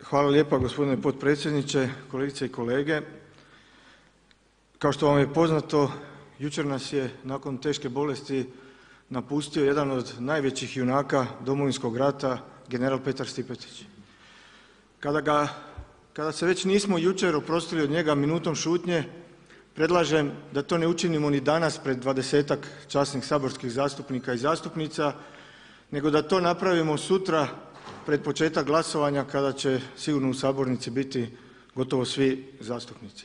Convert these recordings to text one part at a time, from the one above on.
Hvala lijepa gospodine potpredsjedniče, kolegice i kolege. Kao što vam je poznato, jučer nas je nakon teške bolesti napustio jedan od najvećih junaka Domovinskog rata, general Petar Stipetić. Kada se već nismo jučer oprostili od njega minutom šutnje, predlažem da to ne učinimo ni danas pred 20-ak časnih saborskih zastupnika i zastupnica, nego da to napravimo sutra pred početak glasovanja kada će sigurno u sabornici biti gotovo svi zastupnici.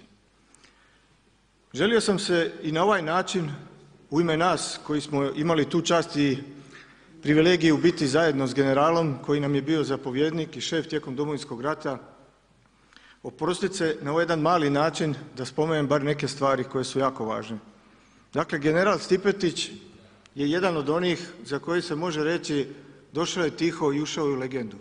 Želio sam se i na ovaj način u ime nas koji smo imali tu čast i privilegiju biti zajedno s generalom koji nam je bio zapovjednik i šef tijekom Domovinskog rata, oprostiti se na ovaj jedan mali način da spomenem bar neke stvari koje su jako važne. Dakle, general Stipetić je jedan od onih za koje se može reći došao je tiho i ušao je u legendu.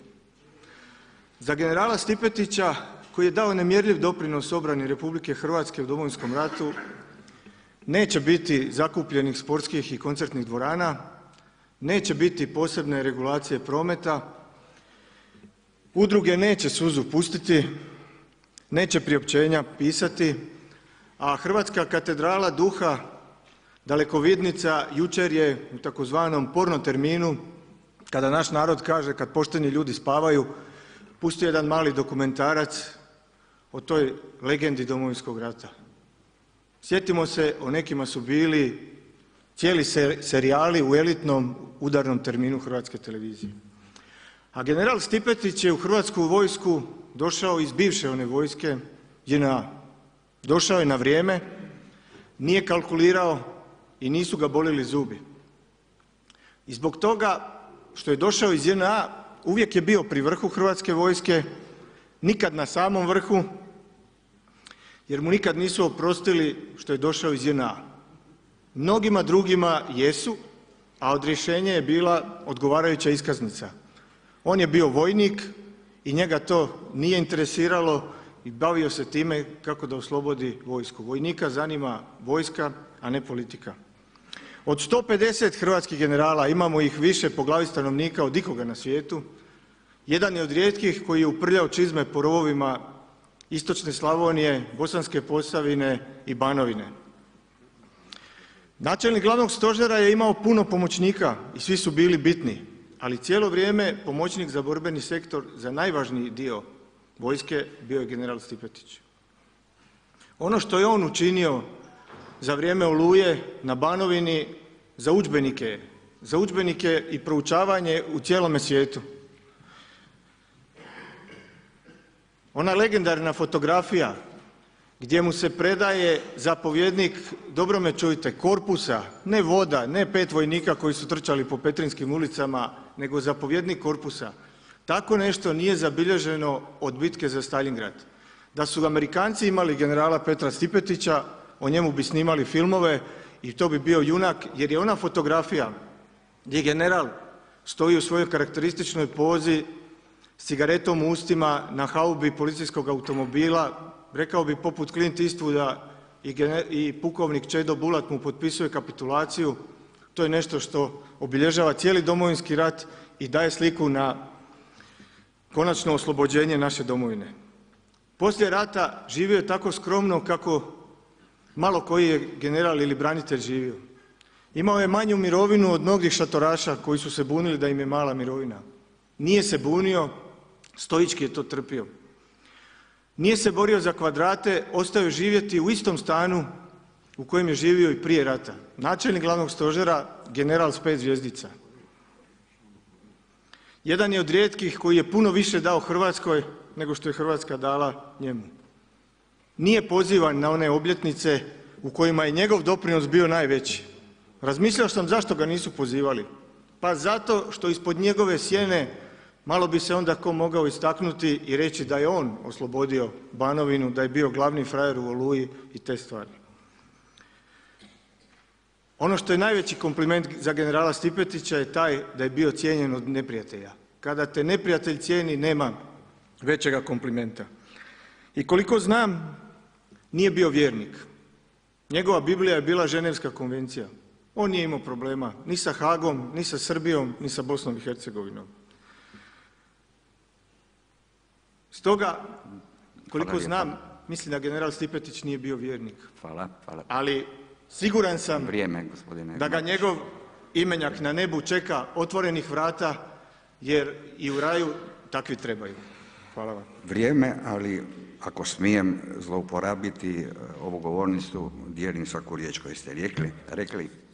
Za generala Stipetića koji je dao nemjerljiv doprinos obrani Republike Hrvatske u Domovinskom ratu neće biti zakupljenih sportskih i koncertnih dvorana, neće biti posebne regulacije prometa, udruge neće suzu pustiti, neće priopćenja pisati, a Hrvatska katedrala duha Dalekovidnica jučer je u takozvanom porno terminu, kada naš narod kaže kad pošteni ljudi spavaju, pustio jedan mali dokumentarac o toj legendi Domovinskog rata. Sjetimo se, o nekima su bili cijeli serijali u elitnom udarnom terminu Hrvatske televizije. A general Stipetić je u Hrvatsku vojsku došao iz bivše one vojske JNA. Došao je na vrijeme, nije kalkulirao i nisu ga bolili zubi. I zbog toga što je došao iz JNA uvijek je bio pri vrhu Hrvatske vojske, nikad na samom vrhu, jer mu nikad nisu oprostili što je došao iz JNA. Mnogima drugima jesu, a odrješenje je bila odgovarajuća iskaznica. On je bio vojnik i njega to nije interesiralo i bavio se time kako da oslobodi vojsku. Vojnika zanima vojska, a ne politika. Od 150 hrvatskih generala, imamo ih više po glavi stanovnika od ikoga na svijetu, jedan je od rijetkih koji je uprljao čizme po rovovima istočne Slavonije, Bosanske Posavine i Banovine. Načelnik glavnog stožera je imao puno pomoćnika i svi su bili bitni, ali cijelo vrijeme pomoćnik za borbeni sektor za najvažniji dio vojske bio je general Stipetić. Ono što je on učinio za vrijeme Oluje na Banovini za udžbenike i proučavanje u cijelome svijetu. Ona legendarna fotografija gdje mu se predaje zapovjednik, dobro me čujte, korpusa, ne voda, ne 5 vojnika koji su trčali po Petrinjskim ulicama, nego zapovjednik korpusa. Tako nešto nije zabilježeno od bitke za Staljingrad. Da su Amerikanci imali generala Petra Stipetića, o njemu bi snimali filmove i to bi bio junak, jer je ona fotografija gdje general stoji u svojoj karakterističnoj pozi s cigaretom u ustima na haubi policijskog automobila, rekao bi poput Clint Eastwooda i pukovnik Čedo Bulat mu potpisuje kapitulaciju. To je nešto što obilježava cijeli Domovinski rat i daje sliku na konačno oslobođenje naše domovine. Poslije rata živio je tako skromno kako malo koji je general ili branitelj živio. Imao je manju mirovinu od mnogih šatoraša koji su se bunili da im je mala mirovina. Nije se bunio, stoički je to trpio. Nije se borio za kvadrate, ostao je živjeti u istom stanu u kojem je živio i prije rata. Načelnik glavnog stožera, general s 5 zvjezdica. Jedan je od rijetkih koji je puno više dao Hrvatskoj nego što je Hrvatska dala njemu. Nije pozivan na one obljetnice u kojima je njegov doprinos bio najveći. Razmišljao sam zašto ga nisu pozivali. Pa zato što ispod njegove sjene malo bi se onda ko mogao istaknuti i reći da je on oslobodio Banovinu, da je bio glavni frajer u Oluji i te stvari. Ono što je najveći kompliment za generala Stipetića je taj da je bio cijenjen od neprijatelja. Kada te neprijatelj cijeni, nema većega komplimenta. I koliko znam, nije bio vjernik. Njegova Biblija je bila Ženevska konvencija. On nije imao problema ni sa Hagom, ni sa Srbijom, ni sa Bosnom i Hercegovinom. Stoga, koliko znam, mislim da general Stipetić nije bio vjernik. Hvala. Ali siguran sam Vrijeme, gospodine. da ga njegov imenjak na nebu čeka otvorenih vrata, jer i u raju takvi trebaju. Hvala vam. Vrijeme, ali ako smijem zlouporabiti ovu govornicu, dijelim svaku riječ koju ste rekli.